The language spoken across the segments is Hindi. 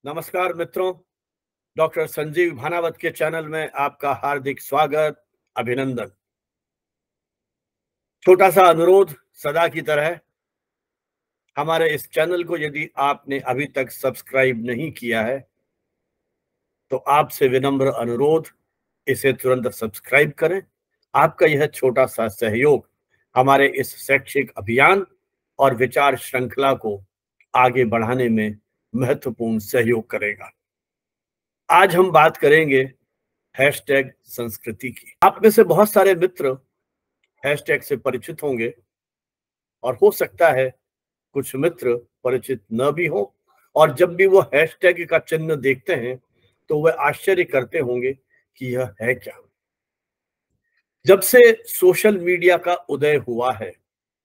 नमस्कार मित्रों, डॉक्टर संजीव भानावत के चैनल में आपका हार्दिक स्वागत, अभिनंदन। छोटा सा अनुरोध सदा की तरह, हमारे इस चैनल को यदि आपने अभी तक सब्सक्राइब नहीं किया है तो आपसे विनम्र अनुरोध, इसे तुरंत सब्सक्राइब करें। आपका यह छोटा सा सहयोग हमारे इस शैक्षिक अभियान और विचार श्रृंखला को आगे बढ़ाने में महत्वपूर्ण सहयोग करेगा। आज हम बात करेंगे हैशटैग संस्कृति की। आप में से बहुत सारे मित्र हैशटैग से परिचित होंगे और हो सकता है कुछ मित्र परिचित न भी हो, और जब भी वो हैशटैग का चिन्ह देखते हैं तो वह आश्चर्य करते होंगे कि यह है क्या। जब से सोशल मीडिया का उदय हुआ है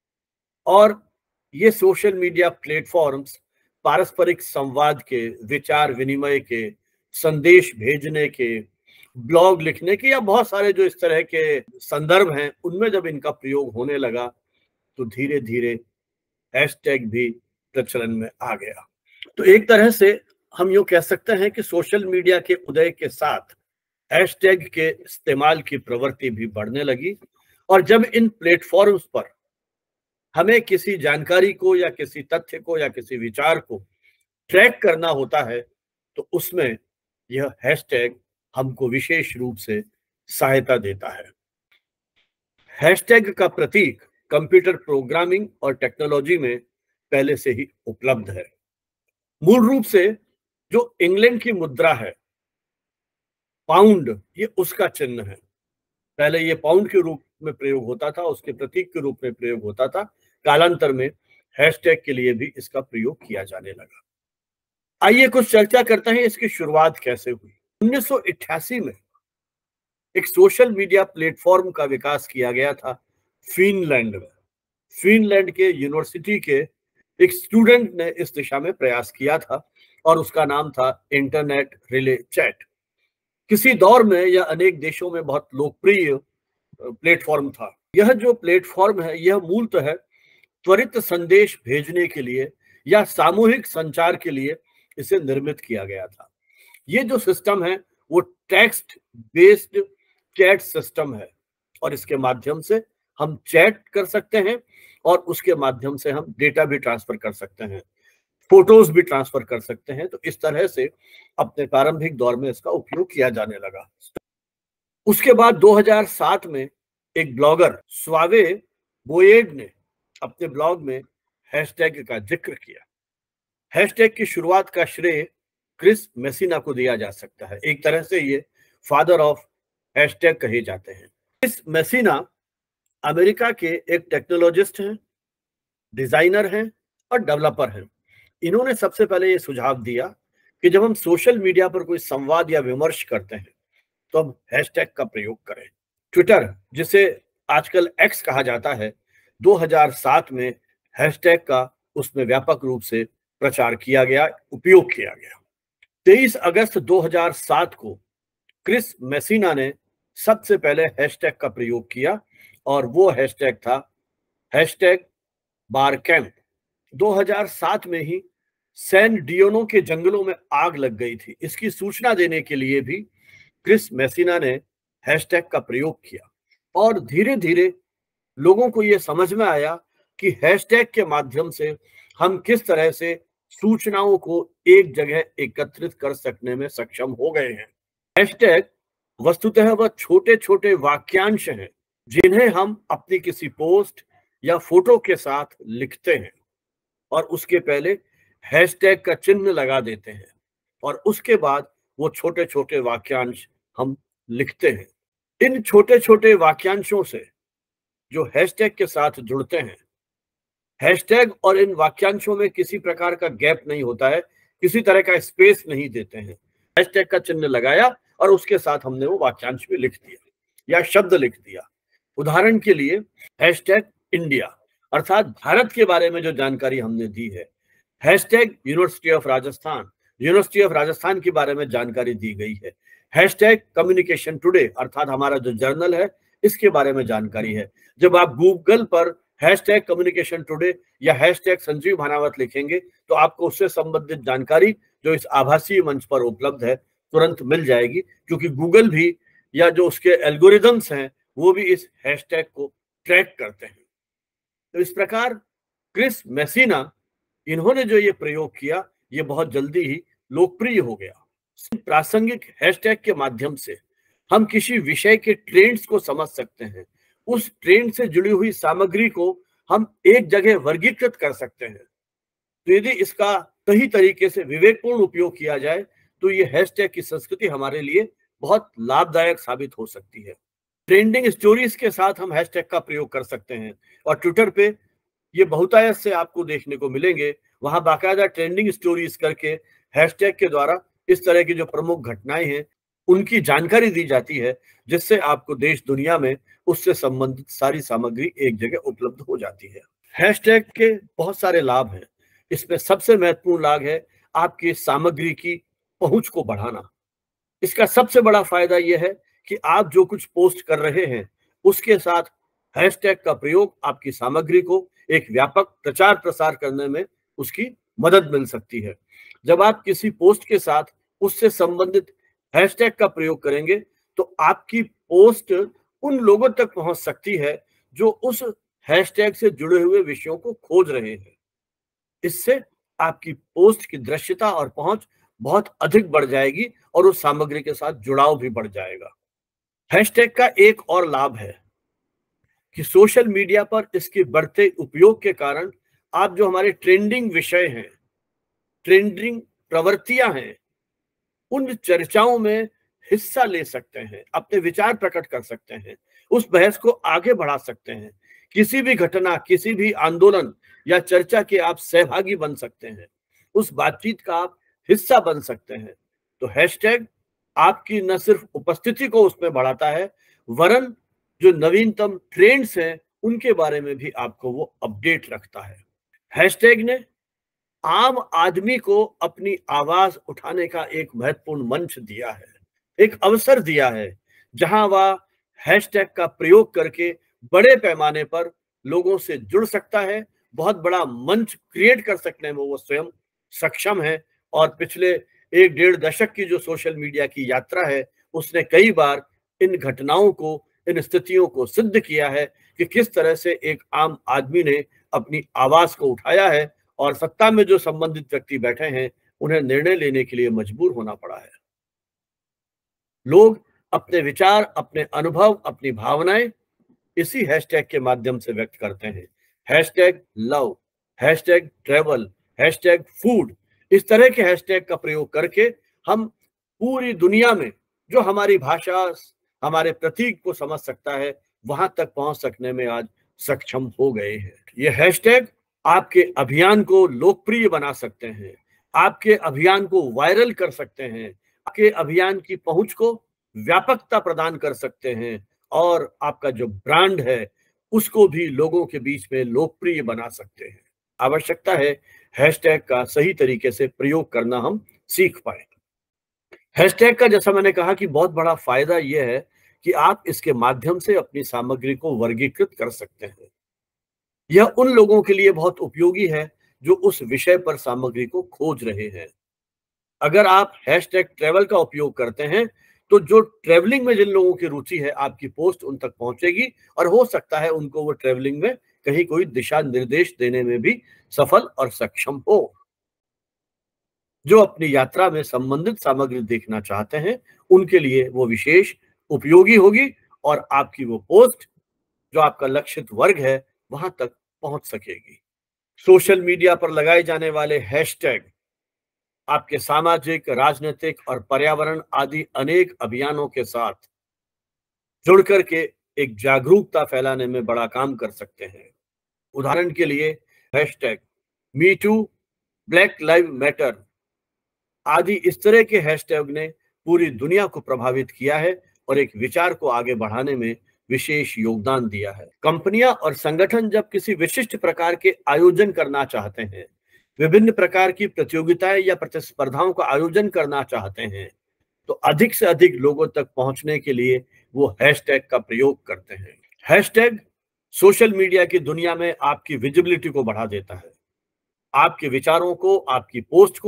और ये सोशल मीडिया प्लेटफॉर्म्स पारस्परिक संवाद के, विचार विनिमय के, संदेश भेजने के, ब्लॉग लिखने के या बहुत सारे जो इस तरह के संदर्भ हैं, उनमें जब इनका प्रयोग होने लगा तो धीरे धीरे हैशटैग भी प्रचलन में आ गया। तो एक तरह से हम यूं कह सकते हैं कि सोशल मीडिया के उदय के साथ हैशटैग के इस्तेमाल की प्रवृत्ति भी बढ़ने लगी। और जब इन प्लेटफॉर्म्स पर हमें किसी जानकारी को या किसी तथ्य को या किसी विचार को ट्रैक करना होता है तो उसमें यह हैशटैग हमको विशेष रूप से सहायता देता है। हैशटैग का प्रतीक कंप्यूटर प्रोग्रामिंग और टेक्नोलॉजी में पहले से ही उपलब्ध है। मूल रूप से जो इंग्लैंड की मुद्रा है पाउंड, ये उसका चिन्ह है। पहले ये पाउंड के रूप में प्रयोग होता था, उसके प्रतीक के रूप में प्रयोग होता था। कालांतर में हैशटैग के लिए भी इसका प्रयोग किया जाने लगा। आइए कुछ चर्चा करते हैं इसकी शुरुआत कैसे हुई। 1988 में एक सोशल मीडिया प्लेटफॉर्म का विकास किया गया था फिनलैंड में। फिनलैंड के यूनिवर्सिटी के एक स्टूडेंट ने इस दिशा में प्रयास किया था और उसका नाम था इंटरनेट रिले चैट। किसी दौर में यह अनेक देशों में बहुत लोकप्रिय प्लेटफॉर्म था। यह जो प्लेटफॉर्म है यह मूलतः त्वरित संदेश भेजने के लिए या सामूहिक संचार के लिए इसे निर्मित किया गया था। ये जो सिस्टम है वो टेक्स्ट बेस्ड चैट सिस्टम है और इसके माध्यम से हम चैट कर सकते हैं और उसके माध्यम से हम डेटा भी ट्रांसफर कर सकते हैं, फोटोज भी ट्रांसफर कर सकते हैं। तो इस तरह से अपने प्रारंभिक दौर में इसका उपयोग किया जाने लगा। उसके बाद 2007 में एक ब्लॉगर स्वावे बोयेड ने अपने ब्लॉग में हैशटैग का जिक्र किया। हैशटैग की शुरुआत का श्रेय क्रिस मेसिना को दिया जा सकता है। एक तरह से ये फादर ऑफ हैशटैग कहे जाते हैं। क्रिस मेसिना अमेरिका के एक टेक्नोलॉजिस्ट हैं, डिजाइनर हैं और डेवलपर हैं। इन्होंने सबसे पहले ये सुझाव दिया कि जब हम सोशल मीडिया पर कोई संवाद या विमर्श करते हैं तो हम हैशटैग का प्रयोग करें। ट्विटर, जिसे आजकल एक्स कहा जाता है, 2007 में हैशटैग का उसमें व्यापक रूप से प्रचार किया गया, उपयोग किया गया। 23 अगस्त 2007 को क्रिस मेसिना ने सबसे पहले हैशटैग का प्रयोग किया और वो हैशटैग था हैशटैग बारकैम्प। 2007 में ही सैन डियोनो के जंगलों में आग लग गई थी। इसकी सूचना देने के लिए भी क्रिस मेसिना ने हैशटैग का प्रयोग किया और धीरे धीरे लोगों को यह समझ में आया कि हैशटैग के माध्यम से हम किस तरह से सूचनाओं को एक जगह एकत्रित कर सकने में सक्षम हो गए हैं। हैशटैग वस्तुतः वह छोटे छोटे वाक्यांश हैं जिन्हें हम अपनी किसी पोस्ट या फोटो के साथ लिखते हैं और उसके पहले हैशटैग का चिन्ह लगा देते हैं और उसके बाद वो छोटे छोटे वाक्यांश हम लिखते हैं। इन छोटे छोटे वाक्यांशों से जो हैशटैग के साथ जुड़ते हैं, हैशटैग और इन वाक्यांशों में किसी प्रकार का गैप नहीं होता है, किसी तरह का स्पेस नहीं देते हैं। हैशटैग का चिन्ह लगाया और उसके साथ हमने वो वाक्यांश भी लिख दिया या शब्द लिख दिया। उदाहरण के लिए हैशटैग इंडिया अर्थात भारत के बारे में जो जानकारी हमने दी है, hashtag university of Rajasthan, university of Rajasthan के बारे में जानकारी दी गई है। हैशटैग कम्युनिकेशन टुडे अर्थात हमारा जो जर्नल है इसके बारे में जानकारी है। जब आप गूगल पर हैशटैग कम्युनिकेशन टुडे या हैशटैग संजीव भानावत लिखेंगे तो आपको उससे संबंधित जानकारी जो इस आभासी मंच पर उपलब्ध है तुरंत मिल जाएगी, क्योंकि गूगल भी या जो उसके एल्गोरिदम्स हैं वो भी इस हैशटैग को ट्रैक करते हैं। तो इस प्रकार क्रिस मेसिना, इन्होंने जो ये प्रयोग किया ये बहुत जल्दी ही लोकप्रिय हो गया। प्रासंगिक हैशटैग के माध्यम से हम किसी विषय के ट्रेंड्स को समझ सकते हैं। उस ट्रेंड से जुड़ी हुई सामग्री को हम एक जगह वर्गीकृत कर सकते हैं। तो यदि इसका सही तरीके से विवेकपूर्ण उपयोग किया जाए तो ये हैशटैग की संस्कृति हमारे लिए बहुत लाभदायक साबित हो सकती है। ट्रेंडिंग स्टोरीज के साथ हम हैशटैग का प्रयोग कर सकते हैं और ट्विटर पे ये बहुतायत से आपको देखने को मिलेंगे। वहां बाकायदा ट्रेंडिंग स्टोरीज करके हैशटैग के द्वारा इस तरह की जो प्रमुख घटनाएं हैं उनकी जानकारी दी जाती है, जिससे आपको देश दुनिया में उससे संबंधित सारी सामग्री एक जगह उपलब्ध हो जाती है। हैशटैग के बहुत सारे लाभ हैं। इसमें सबसे महत्वपूर्ण लाभ है आपकी सामग्री की पहुंच को बढ़ाना। इसका सबसे बड़ा फायदा यह है कि आप जो कुछ पोस्ट कर रहे हैं उसके साथ हैशटैग का प्रयोग आपकी सामग्री को एक व्यापक प्रचार प्रसार करने में उसकी मदद मिल सकती है। जब आप किसी पोस्ट के साथ उससे संबंधित हैशटैग का प्रयोग करेंगे तो आपकी पोस्ट उन लोगों तक पहुंच सकती है जो उस हैशटैग से जुड़े हुए विषयों को खोज रहे हैं। इससे आपकी पोस्ट की दृश्यता और पहुंच बहुत अधिक बढ़ जाएगी और उस सामग्री के साथ जुड़ाव भी बढ़ जाएगा। हैशटैग का एक और लाभ है कि सोशल मीडिया पर इसके बढ़ते उपयोग के कारण आप जो हमारे ट्रेंडिंग विषय हैं, ट्रेंडिंग प्रवृत्तियां हैं, उन चर्चाओं में हिस्सा ले सकते हैं, अपने विचार प्रकट कर सकते हैं, उस बहस को आगे बढ़ा सकते हैं। किसी भी घटना, किसी भी आंदोलन या चर्चा के आप सहभागी बन सकते हैं, उस बातचीत का आप हिस्सा बन सकते हैं। तो हैशटैग आपकी न सिर्फ उपस्थिति को उसमें बढ़ाता है, वरन जो नवीनतम ट्रेंड्स हैं उनके बारे में भी आपको वो अपडेट रखता है। हैशटैग ने आम आदमी को अपनी आवाज उठाने का एक महत्वपूर्ण मंच दिया है, एक अवसर दिया है, जहां वह हैशटैग का प्रयोग करके बड़े पैमाने पर लोगों से जुड़ सकता है, बहुत बड़ा मंच क्रिएट कर सकने में वो स्वयं सक्षम है। और पिछले 1-1.5 दशक की जो सोशल मीडिया की यात्रा है उसने कई बार इन घटनाओं को, इन स्थितियों को सिद्ध किया है कि किस तरह से एक आम आदमी ने अपनी आवाज को उठाया है और सत्ता में जो संबंधित व्यक्ति बैठे हैं उन्हें निर्णय लेने के लिए मजबूर होना पड़ा है। लोग अपने विचार, अपने अनुभव, अपनी भावनाएं इसी हैशटैग के माध्यम से व्यक्त करते हैं। Hashtag love, hashtag travel, hashtag food, इस तरह के हैशटैग का प्रयोग करके हम पूरी दुनिया में जो हमारी भाषा, हमारे प्रतीक को समझ सकता है, वहां तक पहुंच सकने में आज सक्षम हो गए हैं। ये हैशटैग आपके अभियान को लोकप्रिय बना सकते हैं, आपके अभियान को वायरल कर सकते हैं, आपके अभियान की पहुंच को व्यापकता प्रदान कर सकते हैं और आपका जो ब्रांड है उसको भी लोगों के बीच में लोकप्रिय बना सकते हैं। आवश्यकता है हैशटैग का सही तरीके से प्रयोग करना हम सीख पाए। हैशटैग का, जैसा मैंने कहा, कि बहुत बड़ा फायदा यह है कि आप इसके माध्यम से अपनी सामग्री को वर्गीकृत कर सकते हैं। यह उन लोगों के लिए बहुत उपयोगी है जो उस विषय पर सामग्री को खोज रहे हैं। अगर आप हैशटैग ट्रैवल का उपयोग करते हैं तो जो ट्रैवलिंग में जिन लोगों की रुचि है आपकी पोस्ट उन तक पहुंचेगी और हो सकता है उनको वो ट्रैवलिंग में कहीं कोई दिशा निर्देश देने में भी सफल और सक्षम हो। जो अपनी यात्रा में संबंधित सामग्री देखना चाहते हैं उनके लिए वो विशेष उपयोगी होगी और आपकी वो पोस्ट जो आपका लक्षित वर्ग है वहां तक पहुंच सकेगी। सोशल मीडिया पर लगाए जाने वाले हैशटैग आपके सामाजिक, राजनीतिक और पर्यावरण आदि अनेक अभियानों के साथ जुड़ करके एक जागरूकता फैलाने में बड़ा काम कर सकते हैं। उदाहरण के लिए hashtag me too, black live matter आदि इस तरह के हैशटैग ने पूरी दुनिया को प्रभावित किया है और एक विचार को आगे बढ़ाने में विशेष योगदान दिया है। कंपनियां और संगठन जब किसी विशिष्ट प्रकार के आयोजन करना चाहते हैं, विभिन्न प्रकार की प्रतियोगिताएं या प्रतिस्पर्धाओं का आयोजन करना चाहते हैं, तो अधिक से अधिक लोगों तक पहुंचने के लिए वो हैशटैग का प्रयोग करते हैं। हैशटैग सोशल मीडिया की दुनिया में आपकी विजिबिलिटी को बढ़ा देता है। आपके विचारों को, आपकी पोस्ट को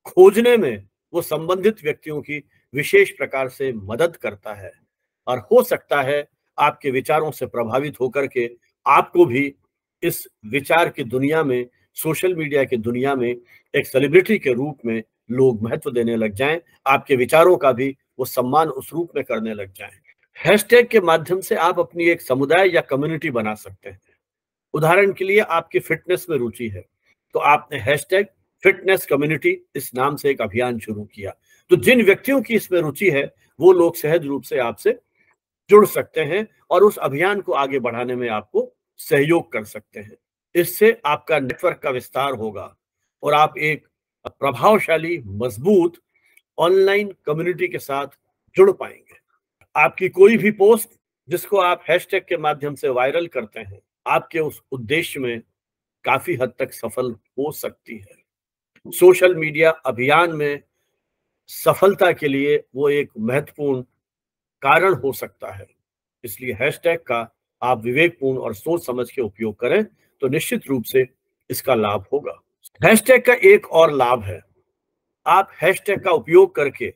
खोजने में वो संबंधित व्यक्तियों की विशेष प्रकार से मदद करता है और हो सकता है आपके विचारों से प्रभावित होकर के आपको भी इस विचार की दुनिया में, सोशल मीडिया की दुनिया में एक सेलिब्रिटी के रूप में लोग महत्व देने लग जाएं, आपके विचारों का भी वो सम्मान उस रूप में करने लग जाएं। हैशटैग के माध्यम से आप अपनी एक समुदाय या कम्युनिटी बना सकते हैं। उदाहरण के लिए आपकी फिटनेस में रुचि है, तो आपने हैशटैग फिटनेस कम्युनिटी इस नाम से एक अभियान शुरू किया। तो जिन व्यक्तियों की इसमें रुचि है, वो लोग सहज रूप से आपसे जुड़ सकते हैं और उस अभियान को आगे बढ़ाने में आपको सहयोग कर सकते हैं। इससे आपका नेटवर्क का विस्तार होगा और आप एक प्रभावशाली, मजबूत ऑनलाइन कम्युनिटी के साथ जुड़ पाएंगे। आपकी कोई भी पोस्ट जिसको आप हैशटैग के माध्यम से वायरल करते हैं, आपके उस उद्देश्य में काफी हद तक सफल हो सकती है। सोशल मीडिया अभियान में सफलता के लिए वो एक महत्वपूर्ण कारण हो सकता है। इसलिए हैशटैग का आप विवेकपूर्ण और सोच समझ के उपयोग करें तो निश्चित रूप से इसका लाभ होगा। हैशटैग का एक और लाभ है, आप हैशटैग का उपयोग करके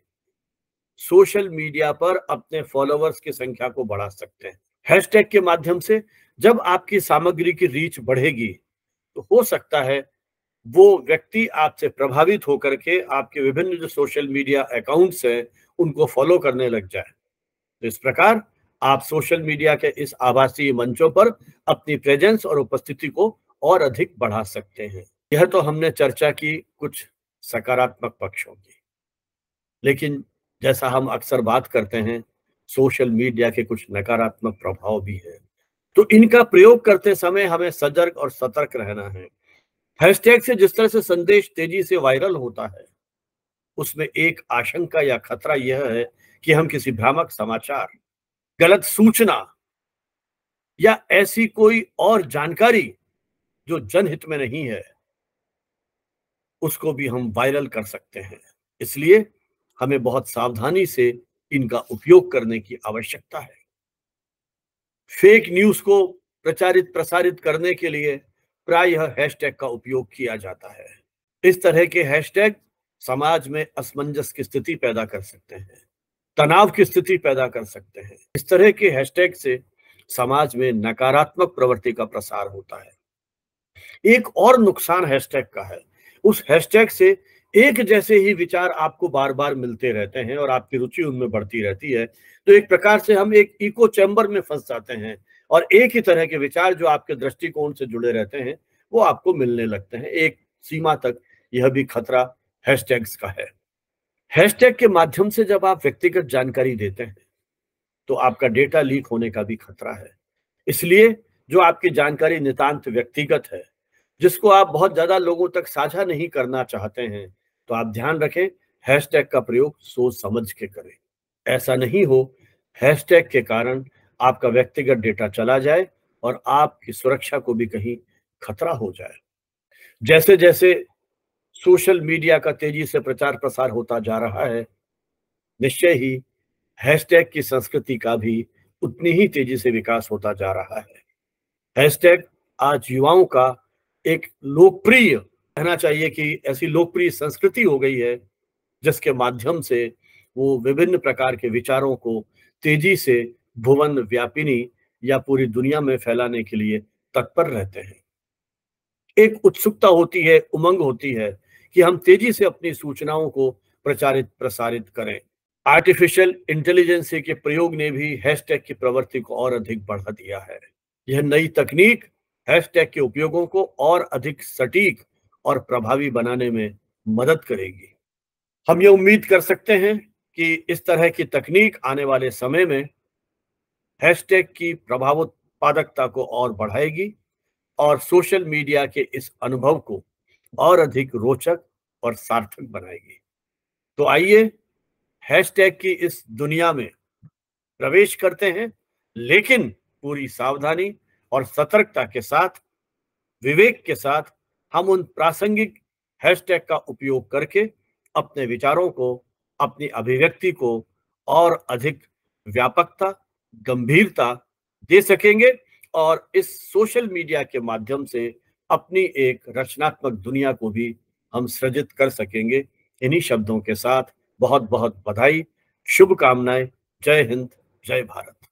सोशल मीडिया पर अपने फॉलोअर्स की संख्या को बढ़ा सकते हैं। हैशटैग के माध्यम से जब आपकी सामग्री की रीच बढ़ेगी तो हो सकता है वो व्यक्ति आपसे प्रभावित होकर के आपके विभिन्न जो सोशल मीडिया अकाउंट्स हैं उनको फॉलो करने लग जाए। तो इस प्रकार आप सोशल मीडिया के इस आभासी मंचों पर अपनी प्रेजेंस और उपस्थिति को और अधिक बढ़ा सकते हैं। यह तो हमने चर्चा की कुछ सकारात्मक पक्षों की, लेकिन जैसा हम अक्सर बात करते हैं, सोशल मीडिया के कुछ नकारात्मक प्रभाव भी हैं। तो इनका प्रयोग करते समय हमें सजग और सतर्क रहना है। हैशटैग से जिस तरह से संदेश तेजी से वायरल होता है, उसमें एक आशंका या खतरा यह है कि हम किसी भ्रामक समाचार, गलत सूचना या ऐसी कोई और जानकारी जो जनहित में नहीं है, उसको भी हम वायरल कर सकते हैं। इसलिए हमें बहुत सावधानी से इनका उपयोग करने की आवश्यकता है। फेक न्यूज को प्रचारित प्रसारित करने के लिए प्रायः हैशटैग का उपयोग किया जाता है। इस तरह के हैशटैग समाज में असमंजस की स्थिति पैदा कर सकते हैं, तनाव की स्थिति पैदा कर सकते हैं। इस तरह के हैशटैग से समाज में नकारात्मक प्रवृत्ति का प्रसार होता है। एक और नुकसान हैशटैग का है, उस हैशटैग से एक जैसे ही विचार आपको बार बार मिलते रहते हैं और आपकी रुचि उनमें बढ़ती रहती है, तो एक प्रकार से हम एक इको चैम्बर में फंस जाते हैं और एक ही तरह के विचार जो आपके दृष्टिकोण से जुड़े रहते हैं वो आपको मिलने लगते हैं। एक सीमा तक यह भी खतरा हैशटैग्स का है। हैशटैग के माध्यम से जब आप व्यक्तिगत जानकारी देते हैं तो आपका डेटा लीक होने का भी खतरा है। इसलिए जो आपकी जानकारी नितांत व्यक्तिगत है, जिसको आप बहुत ज्यादा लोगों तक साझा नहीं करना चाहते हैं, तो आप ध्यान रखें, हैशटैग का प्रयोग सोच समझ के करें। ऐसा नहीं हो हैशटैग के कारण आपका व्यक्तिगत डेटा चला जाए और आपकी सुरक्षा को भी कहीं खतरा हो जाए। जैसे जैसे सोशल मीडिया का तेजी से प्रचार प्रसार होता जा रहा है, निश्चय ही हैशटैग की संस्कृति का भी उतनी ही तेजी से विकास होता जा रहा है। हैशटैग आज युवाओं का एक लोकप्रिय, कहना चाहिए कि ऐसी लोकप्रिय संस्कृति हो गई है जिसके माध्यम से वो विभिन्न प्रकार के विचारों को तेजी से भुवन व्यापिनी या पूरी दुनिया में फैलाने के लिए तत्पर रहते हैं। एक उत्सुकता होती है, उमंग होती है कि हम तेजी से अपनी सूचनाओं को प्रचारित प्रसारित करें। आर्टिफिशियल इंटेलिजेंस के प्रयोग ने भी हैशटैग की प्रवृत्ति को और अधिक बढ़ा दिया है। यह नई तकनीक हैशटैग के उपयोगों को और अधिक सटीक और प्रभावी बनाने में मदद करेगी। हम ये उम्मीद कर सकते हैं कि इस तरह की तकनीक आने वाले समय में हैशटैग की प्रभावोत्पादकता को और बढ़ाएगी और सोशल मीडिया के इस अनुभव को और अधिक रोचक और सार्थक बनाएगी। तो आइए हैशटैग की इस दुनिया में प्रवेश करते हैं, लेकिन पूरी सावधानी और सतर्कता के साथ, विवेक के साथ हम उन प्रासंगिक हैशटैग का उपयोग करके अपने विचारों को, अपनी अभिव्यक्ति को और अधिक व्यापकता, गंभीरता दे सकेंगे और इस सोशल मीडिया के माध्यम से अपनी एक रचनात्मक दुनिया को भी हम सृजित कर सकेंगे। इन्हीं शब्दों के साथ बहुत बहुत बधाई, शुभकामनाएं। जय हिंद, जय भारत।